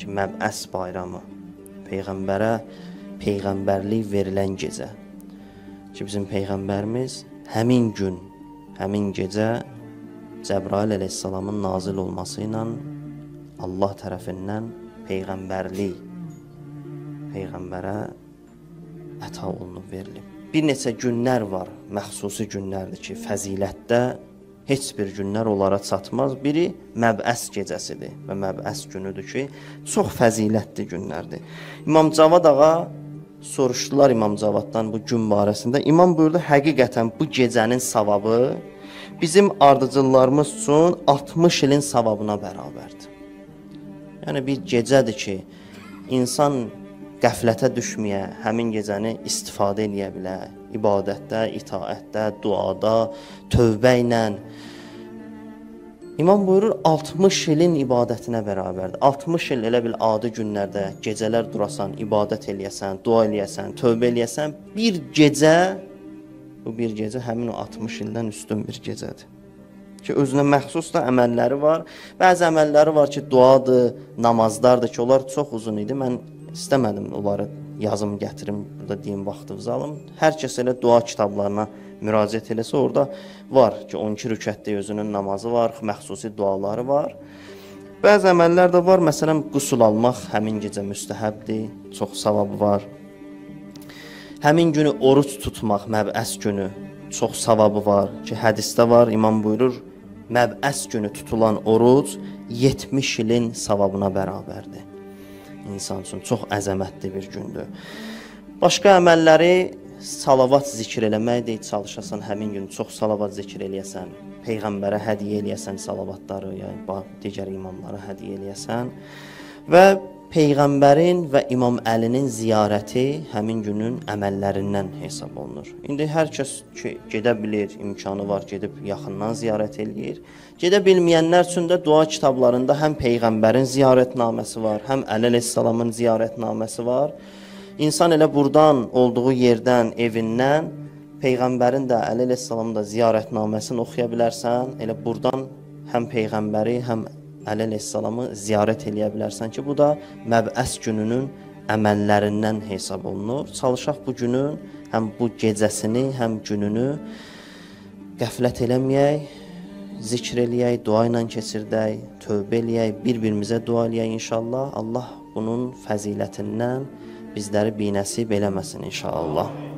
ki, Məbəs bayramı, Peyğəmbərə Peyğəmbərlik verilən gecə ki, bizim Peyğəmbərimiz həmin gün, həmin gecə Cəbrail əleyhissalamın nazil olması ilə Allah tərəfindən Peyğəmbərlik Peyğəmbərə əta olunub verilib. Bir neçə günlər var, məxsusi günlərdir ki, fəzilətdə heç bir günlər onlara çatmaz. Biri Məbəs gecəsidir və Məbəs günüdür ki, çox fəzilətli günlərdir. İmam Cavad ağa soruşdular İmam Cavaddan bu gün barəsində. İmam buyurdu, həqiqətən bu gecənin savabı bizim ardıcıllarımız üçün 60 ilin savabına bərabərdir. Yəni bir gecədir ki, insan qəflətə düşməyə, həmin gecəni istifadə eləyə bilər. İbadətdə, itaətdə, duada, tövbə ilə. İmam buyurur, 60 ilin ibadətinə bərabərdir. 60 il elə bil adi günlərdə gecələr durasan, ibadət eləyəsən, dua eləyəsən, tövbə eləyəsən, bir gecə, bu bir gecə həmin o 60 ildən üstün bir gecədir. Ki, özünə məxsus da əməlləri var. Bəzi əməlləri var ki, duadır, namazlardır ki, onlar çox uzun idi. Mən İstəmədim onları yazım gətirim, burada deyim vaxtınızı alım. Hər kəs elə dua kitablarına müraciət eləsə, orada var ki, 12 rükətdə özünün namazı var, məxsusi duaları var. Bəzi əməllər də var, məsələn, qusul almaq həmin gecə müstəhəbdir, çox savabı var. Həmin günü oruç tutmaq, Məbəs günü, çox savabı var ki, hədisdə var, imam buyurur, Məbəs günü tutulan oruc 70 ilin savabına bərabərdir. İnsan üçün çox əzəmətli bir gündür. Başqa əməlləri salavat zikr eləməkdir. Çalışasan həmin gün çox salavat zikr eləyəsən, Peyğəmbərə hədiyyə eləyəsən salavatları, yəni digər imamlara hədiyyə eləyəsən və Peyğəmbərin və İmam Əlinin ziyarəti həmin günün əməllərindən hesab olunur. İndi hər kəs ki, gedə bilir, imkanı var, gedib yaxından ziyarət eləyir. Gedə bilməyənlər üçün də dua kitablarında həm Peyğəmbərin ziyarətnaməsi var, həm Əli əleyhissalamın ziyarətnaməsi var. İnsan elə buradan, olduğu yerdən, evindən Peyğəmbərin də, Əli əleyhissalamın da ziyarətnaməsini oxuya bilərsən. Elə buradan həm Peyğəmbəri, həm Əli əleyhissalamı ziyarət eləyə bilərsən ki, bu da Məbəs gününün əməllərindən hesab olunur. Çalışaq bu günün həm bu gecəsini, həm gününü qəflət eləməyək, zikr eləyək, dua ilə keçirdək, tövbə eləyək, bir-birimizə dua eləyək inşallah. Allah bunun fəzilətindən bizləri binəsib eləməsin inşallah.